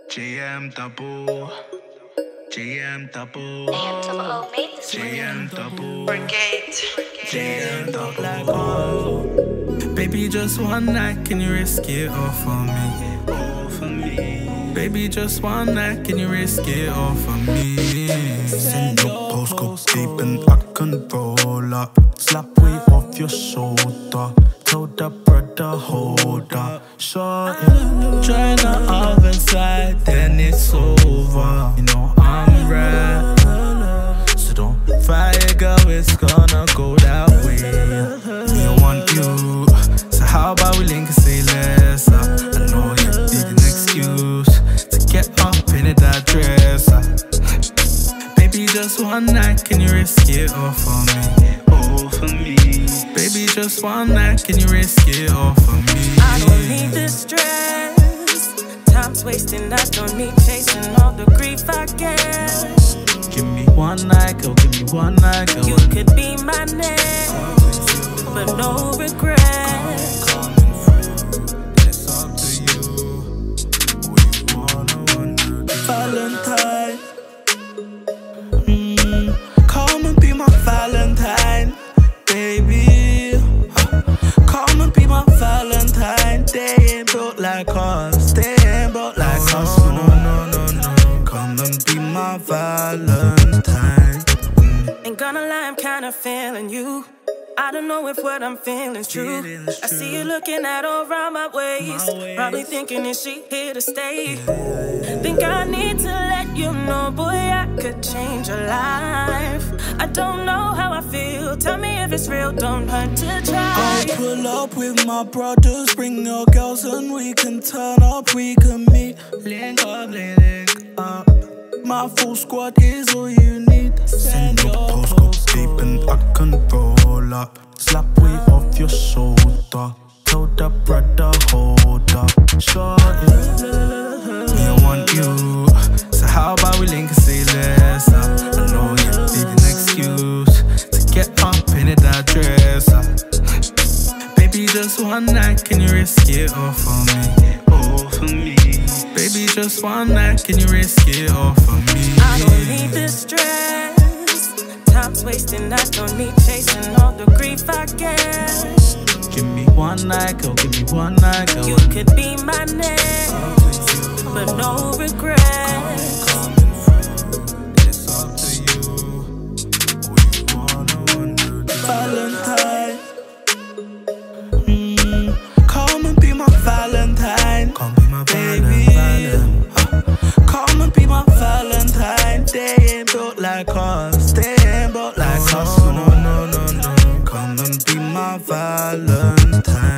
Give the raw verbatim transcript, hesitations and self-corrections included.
J M double, J M double, J M double, Brigade, J M double. Baby, just one night, can you risk it all for me? All for me. Baby, just one night, can you risk it all for me? Send your postcode deep and I can roll up. Slap weight off your shoulder. Tell the brother hold up. Shut it. Try the other side, then it's over. You know I'm right, so don't fight, girl, it's gonna go that way. Me, I want you, so how about we link and say less? uh, I know you need an excuse to get up in that dress. uh. Baby, just one night, can you risk it all for me? All for me. Baby, just one night, can you risk it all for me? I don't need this stress. Time's wasting, I don't need chasing all the grief I get. Give me one night, girl, give me one night, girl. You could be my next, but no regret. Coming through, it's up to you. What you wanna, wanna do. Valentine, mm, come and be my Valentine, baby. Come and be my Valentine. They ain't built like us, they ain't built like No, us. no, no, no, no. Come and be my Valentine. mm. Ain't gonna lie, I'm kinda feeling you. I don't know if what I'm feeling's true. Feeling's I see true. you looking at around my waist, My waist. probably thinking, is she here to stay? Think I need to let you know, boy, I could change your life. I don't know how I feel, tell me if it's real, don't hurt to try. I'll pull up with my brothers, bring your girls and we can turn up, we can meet. Link up, link up. My full squad is all you need. Send your postcode deep and I can roll up. Slap weight off your shoulder. Tell the brother hold up. Shut it. Me, I want you, so how about we link and say less? uh, I know you need an excuse to get up in that dress. uh. Baby, just one night, can you risk it all for me? All for me. Baby, just one night, can you risk it all for me? I don't need this stress. Time's wasting, I don't need chasing all the grief I get. Give me one night, girl, give me one night, girl. You could be my next, but no regret. Coming through, it's up to you. What you wanna, wanna do. Valentine, mm, come and be my Valentine. Come be my baby. Valentine. Come and be my Valentine. They ain't built like us, they ain't built like us. No, no, no, no, no. Come and be my Valentine.